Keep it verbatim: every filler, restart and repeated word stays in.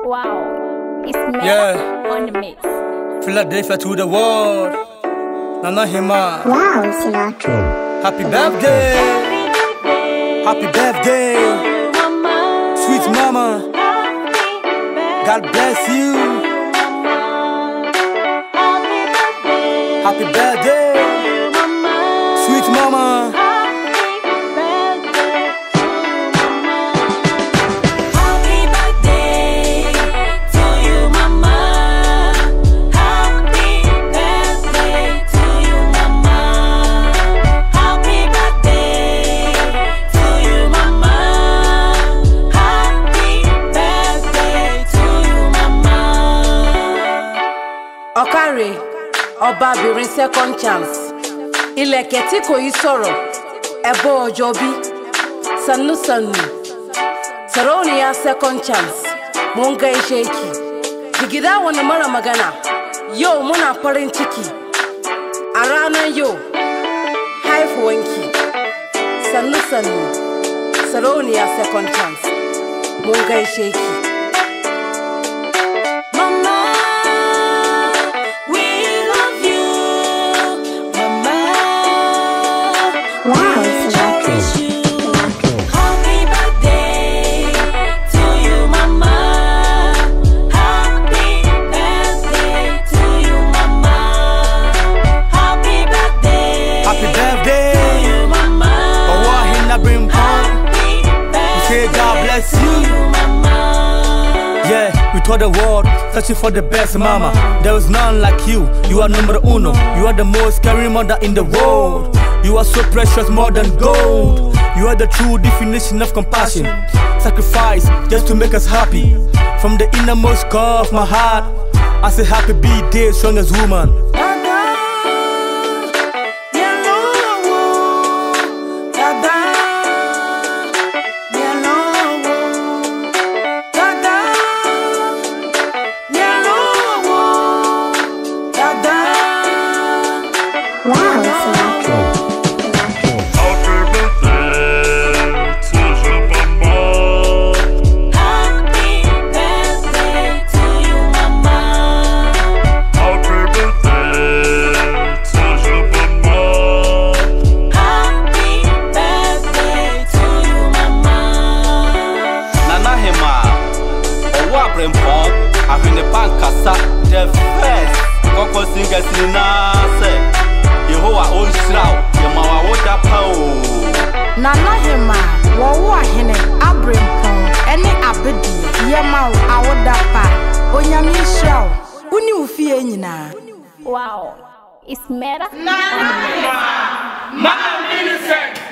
Wow, it's Meta yeah. on the mix. Philadelphia to the world. Nana Hemaa. Wow, Sinatra. Happy birthday. Happy birthday. Sweet mama. God bless you. Happy birthday. Sweet mama. Okare, Oba birin second chance. Ileketi ko isoro, ebo ojobi, sanu sanu. Saroniya second chance, mun gaishe ki. Jigida wani mara magana, yau muna farin ciki. A ranar yau, haifuwanki, sanu sanu. Saroniya second chance, mun gaishe ki. Yeah, we told the world, searching for the best mama. There was none like you, you are number uno. You are the most caring mother in the world. You are so precious, more than gold. You are the true definition of compassion. Sacrifice just to make us happy. From the innermost core of my heart, I say happy birthday, strongest woman. Having the pankasa, the first Nkawkaw singers in Nase. Yehowa on shroud, Yemawa water pow. Nana Hemaa, Wawa Hene, Abrim Pong, any Abedi, Yemau, Awadapa, Onyami Shroud, Uni Ufienina. Wow, it's Meta. Nana Hemaa, Mama Millicent.